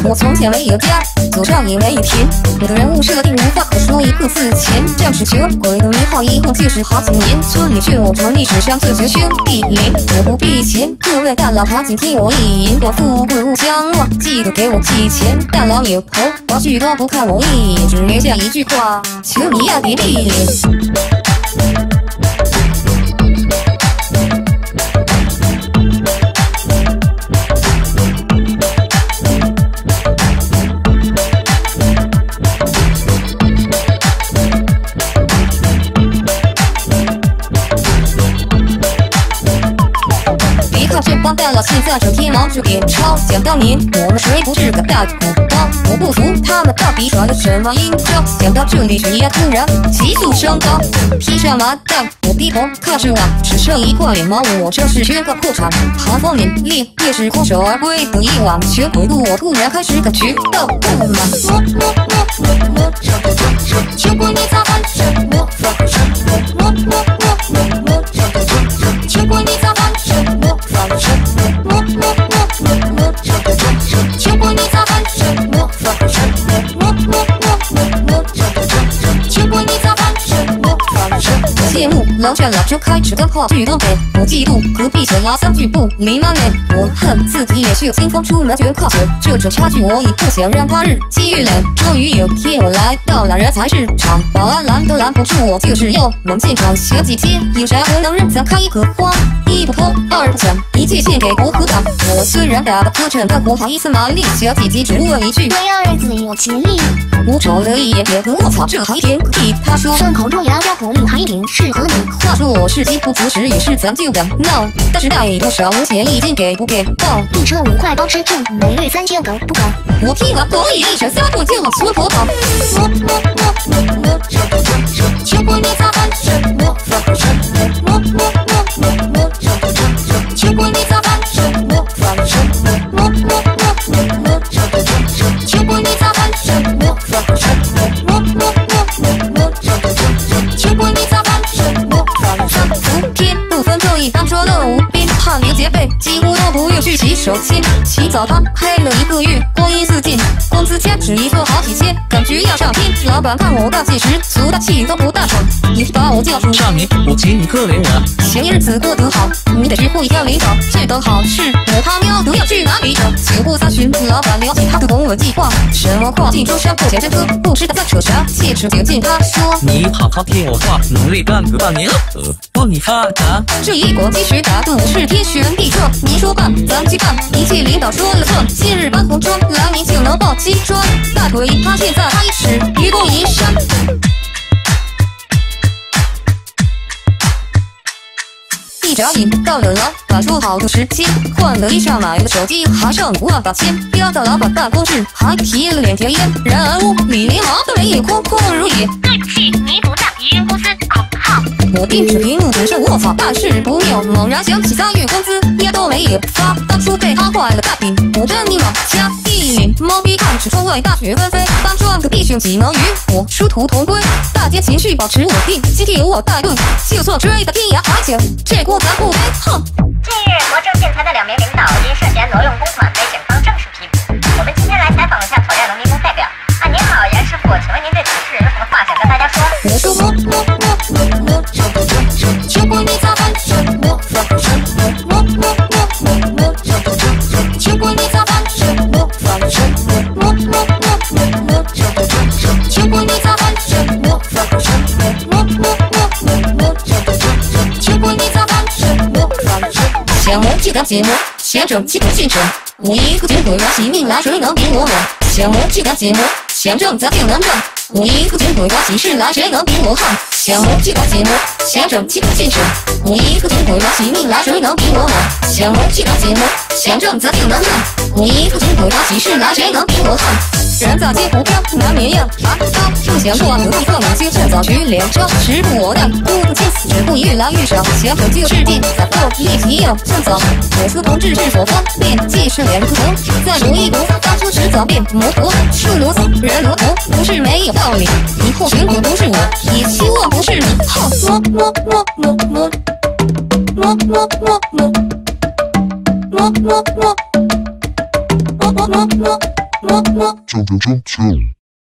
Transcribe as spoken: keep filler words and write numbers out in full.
我从前没有家，祖上也没有田，我的人物设定无法可说一个字钱。战士球鬼的名号一晃就是好几年，村里劝我传历史上最绝兄弟连，我不必钱，各位大佬赶紧听我一言，我富贵勿相忘，记得给我寄钱。大佬扭头，把剧都不看我一眼，只留下一句话：求你呀别闭脸。这帮大佬现在整天忙着点钞，想当年我们谁不是个大土包？我不服他们到底耍了什么阴招？想到这里，血压突然急速升高，披上麻袋，我低头看着碗，只剩一块脸毛，我这是宣告破产。寒风凛冽，也是空手而归的一碗血鬼路，我突然开始感觉到不满。摸摸摸摸摸，上个正正，求过你咋办？什么发个什么？摸摸摸摸摸，上个正正，求过你咋办？什么发个什么？摸摸摸摸摸，上个正正，求过你咋办？什么发个什么？摸摸摸摸摸，上个正正，求过你咋办？什么发个什么？谢幕，楼下老周开着灯泡去东北，我嫉妒隔壁小拉三句不离满脸，我恨自己也是有清风出门全靠嘴，这种差距我已不想让它日积月累。终于有天我来到了人才市场，保安拦都拦不住我，就是要往现场学几天，有啥不能认咱开一个花，一不偷二不抢，一切献给国和党。我虽然打得磕碜，但我好意思麻利，小姐姐只问一句： 对呀，日子有吉利。 我瞅了一眼，也和我操，这还甜个屁！他说顺口溜牙标红还挺适合你。 话说我是饥不择食，也是咱就的闹，但是带多少钱一斤给不给报？ 一车五块包吃住，每月三千够不够？ 我听完可以一闪撒腿就往村口跑。摸摸摸摸摸，上个正正，求过你咋办？什么发个什么？摸摸摸摸摸，上个正正，求过你咋办？什么发个什么？摸摸摸摸摸，上个正正，求过你咋办？什么发个什么？摸摸摸摸摸，上个正正，求过你咋办？什么发个什么？伏天不分昼夜，当说了无边，汗流浃背，几乎都不用去洗手间。洗澡堂开了一个月，光阴似箭，工资掐指一算好几千，感觉要上天。老板看我干劲十足，大气都不大喘，你把我叫住少年，我请你可怜我。 闲日子过得好，你得学会要领导，这等好事我他喵都要去哪里找？酒过三巡，老板了解他的公文计划，什么跨境舟山破前真科，不知道在扯啥。切齿就见他说： 你好好听我话，努力干个半年，呃，帮你发达。 这一国基石打顿是天旋地转，你说办咱去办，一切领导说了算。今日搬红砖，来年就能抱金砖，大腿他现在开始愚公移山。一眨眼到了老板说好的时间，换了衣裳买了手机，还剩五万八千。飙到老板办公室，还提了两条烟。然而屋里连毛都没有，空空如也。 对不起，你不在一人公司口号。 我盯着屏幕只剩卧槽，办事不妙。猛然想起三月工资压都没有发，当初被他坏了大饼，我真你妈瞎！一脸懵逼看着窗外大雪纷飞，搬砖的弟兄几能与我殊途同归。大家情绪保持稳定，今天由我带队，就算追到天涯海角，这锅咱不背。哼！ 近日，国政建材的两名领导因涉嫌挪用公款被检方正式批捕。我们今天来采访一下讨厌农民工代表。啊，您好，袁师傅，请问您对此事有什么话想跟大家说？ 我说摸摸摸摸摸，上个正正，求过你咋办？什么发个什么？摸摸摸摸摸，上个正正，求过你咋办？什么发个什么？摸摸摸摸摸，上个正正，求过你咋办？什么发个什么？摸摸摸摸摸，上个正正，求过你咋办？什么发个什么？想磨就当解磨，想整就当现成。我一个穷鬼玩起命来，谁能比我猛？想磨就当解磨，想挣咱就能挣。我一个穷鬼玩起事来，谁能比我横？想磨就当解磨，想整就当现成。我一个穷鬼玩起命来，谁能比我猛？想磨就当解磨，想挣咱就能挣。我一个穷鬼玩起事来，谁能比我横？人在江湖飘，难免要爬高。不想过得地方，你就趁早取两招。时不我待，不不见死，只会越来越少。想拯救世界，再过一题要趁早。我说同志是否方便？既是两个头，再赌一赌，当初迟早变摩托。树萝卜人萝卜，不是没有道理。以后选我不是我，也希望不是你。哼！摸摸摸摸摸摸摸摸摸摸摸摸摸摸摸摸。 么么。 九九九九。